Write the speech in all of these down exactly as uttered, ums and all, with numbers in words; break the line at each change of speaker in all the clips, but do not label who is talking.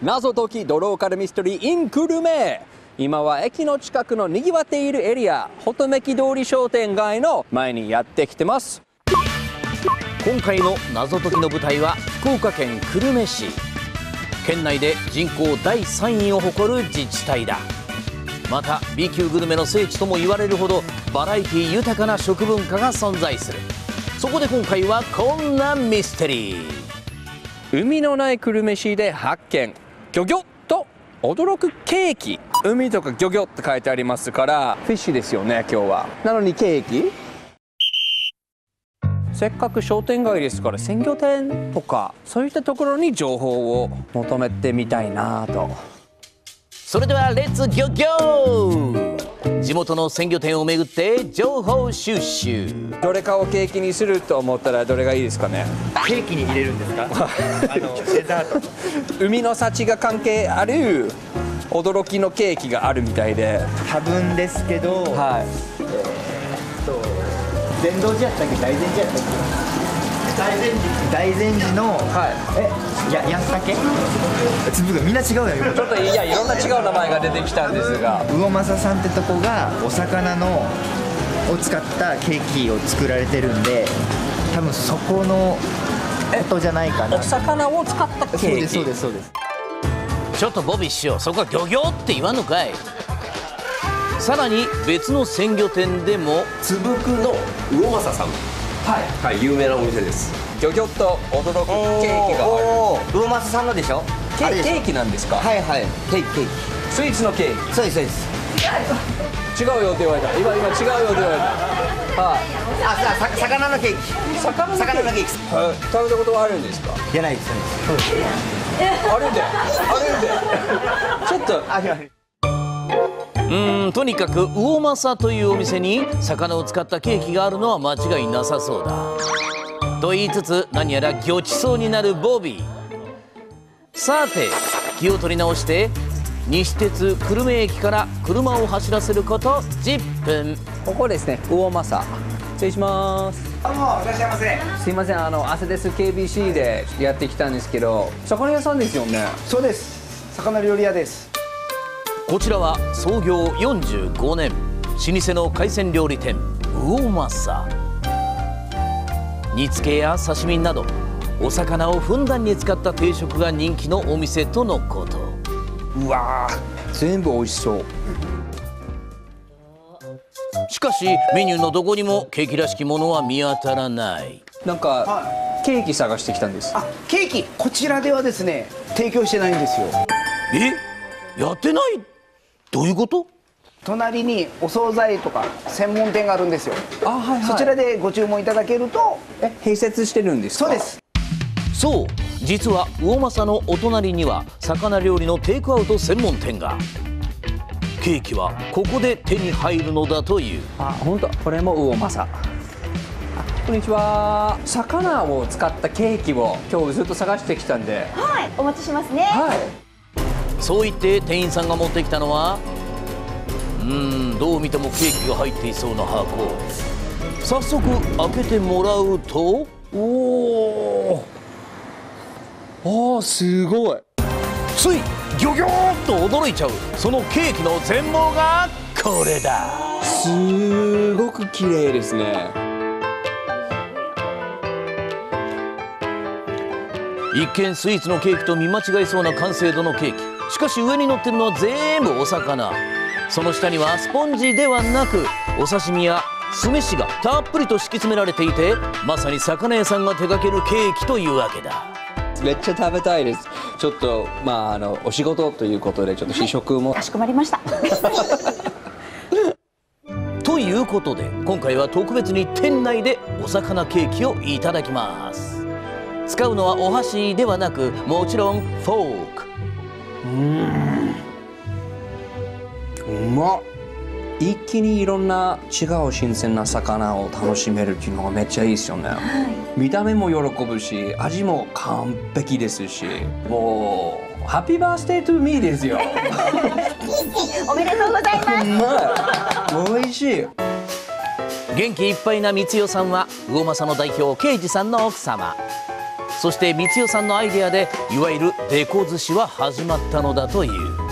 謎解きドローカルミステリー in 久留米。今は駅の近くのにぎわっているエリア、ほとめき通り商店街の前にやってきてます。
今回の謎解きの舞台は福岡県久留米市。県内で人口だいさんいを誇る自治体だ。また B 級グルメの聖地とも言われるほどバラエティ豊かな食文化が存在する。そこで今回はこんなミステリー。
海のない久留米市で発見、ギョギョと驚くケーキ。海とかギョギョって書いてありますからフィッシュですよね今日は。なのにケーキ。せっかく商店街ですから鮮魚店とかそういったところに情報を求めてみたいなと。
それではレッツギョギョ。地元の鮮魚店を巡って情報収集。
どれかをケーキにすると思ったらどれがいいですかね。
ケーキに入れるんですか？あのデザート。
海の幸が関係ある驚きのケーキがあるみたいで。
多分ですけど、
はい。
えー、っと禅道寺やったっけ、大禅寺やったっけ。大禅寺。大禅寺の、
はい。
え、や、やっさけ。粒がみんな違うよ。
ちょっといやいろんな違う名前が出てきたんですが。
魚政さんってとこがお魚のを使ったケーキを作られてるんで、多分そこのことじゃないかな。
お魚を使ったケーキ。
そうですそうですそうです。
ちょっとボビー師匠、そこはギョギョって言わんのかい。さらに別の鮮魚店でも
つぶくの魚政さん、はい、はい、有名なお店です。
ギョギョッと驚くケーキがある。
魚政さんのでしょ。
ケーキなんですか。
はいはい、ケーキケーキ。
スイーツのケーキ。
そうですそうです。
違うよって言われた。今今違うよって言われた。はい。
あ、さ、さ、魚のケーキ。
魚のケーキ。
魚のケーキ。
はい、食べたことはあるんですか。
じゃないです。
あるんで、あるんで。ちょっと。
あります。
うーんとにかく魚政というお店に魚を使ったケーキがあるのは間違いなさそうだと言いつつ、何やらギョちそうになるボビー。さて気を取り直して西鉄久留米駅から車を走らせることじゅっぷん。
ここですね、魚政。失礼します。
どうもいらっしゃいませ。
すいません、あのアセデス ケービーシー でやってきたんですけど、魚屋さんですよね。
そうです。魚料理屋です。
こちらは創業よんじゅうごねん、老舗の海鮮料理店魚政。煮付けや刺身などお魚をふんだんに使った定食が人気のお店とのこと。
うわー、全部美味しそう。
しかしメニューのどこにもケーキらしきものは見当たらない。
なんか、はい、ケーキ探してきたんです。
あ、ケーキこちらではですね提供してないんですよ。
え、やってない？どういうこと？
隣にお惣菜とか専門店があるんですよ。
あ、はいはい、
そちらでご注文いただけると。
え、併設してるんですか？
そうです。
そう、実は魚政のお隣には魚料理のテイクアウト専門店が。ケーキはここで手に入るのだという。
あ、本当、これも魚政。こんにちは。魚を使ったケーキを今日ずっと探してきたんで。
はい、お待ちしますね。
はい。
そう言って店員さんが持ってきたのは、うーん、どう見てもケーキが入っていそうな箱。早速開けてもらうと、
おお、あー、すごい。
ついギョギョーっと驚いちゃうそのケーキの全貌がこれだ。
すごく綺麗ですね。
一見スイーツのケーキと見間違いそうな完成度のケーキ。しかし上に乗ってるのは全部お魚。その下にはスポンジではなくお刺身や酢飯がたっぷりと敷き詰められていて、まさに魚屋さんが手掛けるケーキというわけだ。
めっちゃ食べたいです。ちょっとまああのお仕事ということでちょっと試食も、はい、
かしこまりました。
ということで今回は特別に店内でお魚ケーキをいただきます。使うのはお箸ではなくもちろんフォーク。
うーん、うまっ。一気にいろんな違う新鮮な魚を楽しめるっていうのがめっちゃいいですよね。はい、見た目も喜ぶし味も完璧ですし、もうハッピーバースデートゥーミーですよ。
おめでとうございます。
うまい、美味しい。
元気いっぱいな光代さんは魚政の代表啓二さんの奥様。 そして光代さんのアイデアでいわゆるデコ寿司は始まったのだという。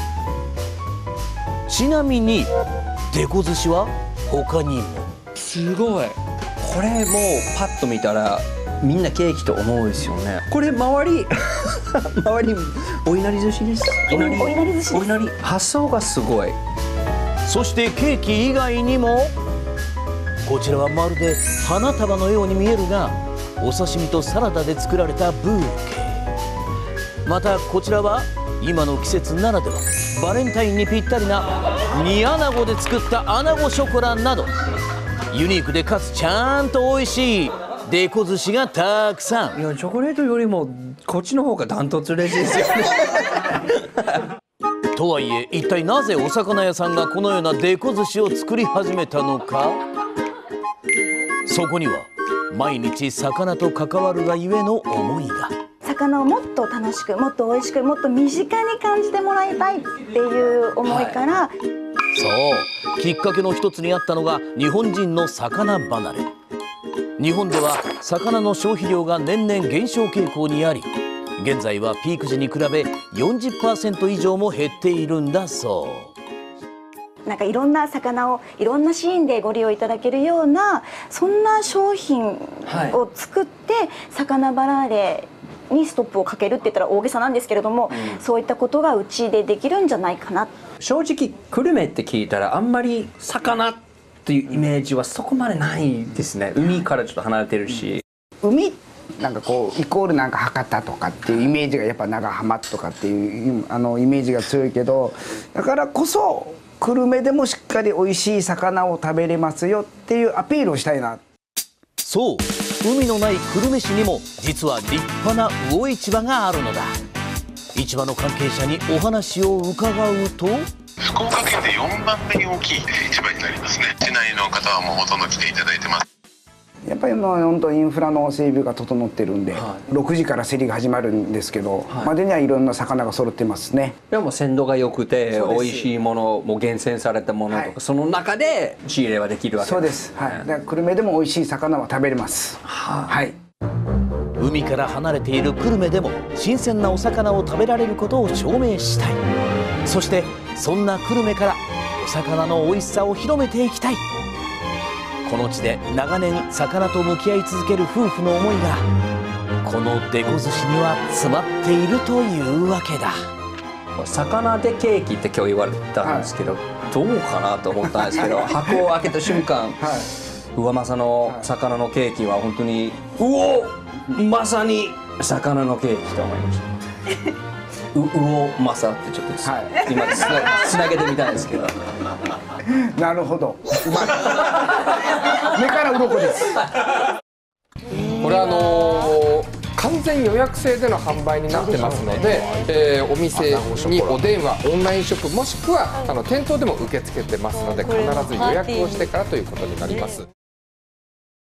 ちなみにデコ寿司は他にも。
すごい。これもうパッと見たらみんなケーキと思うですよね。これ周り周りお稲荷寿司です。
お稲荷寿司です。
お稲荷発想がすごい。
そしてケーキ以外にもこちらはまるで花束のように見えるがお刺身とサラダで作られたブーケ。またこちらは今の季節ならではバレンタインにぴったりな煮穴子で作った穴子ショコラなどユニークでかつちゃんと美味しいデコ寿司がたくさん。
いやチョコレートよりもこっちの方がダントツ嬉しいですよね。
とはいえ一体なぜお魚屋さんがこのようなデコ寿司を作り始めたのか。そこには毎日魚と関わるがゆえの思いが。
魚をもっと楽しくもっと美味しくもっと身近に感じてもらいたいっていう思いから、はい、
そうきっかけの一つにあったのが日本人の魚離れ。日本では魚の消費量が年々減少傾向にあり現在はピーク時に比べ よんじゅっパーセント 以上も減っているんだそう。
なんかいろんな魚をいろんなシーンでご利用いただけるようなそんな商品を作って、はい、魚離れにストップをかけるって言ったら大げさなんですけれども、うん、そういったことがうちでできるんじゃないかな。
正直久留米って聞いたらあんまり魚っていうイメージはそこまでないですね。海からちょっと離れてるし、
海なんかこうイコールなんか博多とかっていうイメージがやっぱ長浜とかっていうあのイメージが強いけど、だからこそ久留米でもしっかり美味しい魚を食べれますよっていうアピールをしたいな。
そう海のない久留米市にも実は立派な魚市場があるのだ。市場の関係者にお話を伺うと、
福岡県でよんばんめに大きい市場になりますね。市内の方はもうほとんど来ていただいてます。
やっぱりもう本当インフラの整備が整ってるんで、はい、ろくじから競りが始まるんですけど、はい、までにはいろんな魚が揃ってますね。
でも鮮度が良くて美味しいものも厳選されたものとか、はい、その中で仕入れはできるわけです。
そうです、はい、だから久留米でも美味しい魚は食べれます、はあ、はい。
海から離れている久留米でも新鮮なお魚を食べられることを証明したい。そしてそんな久留米からお魚の美味しさを広めていきたい。この地で長年魚と向き合い続ける夫婦の思いがこのデコ寿司には詰まっているというわけだ。
魚でケーキって今日言われたんですけど、はい、どうかなと思ったんですけど箱を開けた瞬間、はい、上政の魚のケーキは本当にうおまさに魚のケーキと思いました。う魚政ってちょっと、はい、今つな、つなげてみたいんですけど
なるほど、うまい目から鱗です。
これあのー完全予約制での販売になってますので、えー、お店にお電話、オンラインショップもしくはあの店頭でも受け付けてますので必ず予約をしてからということになります。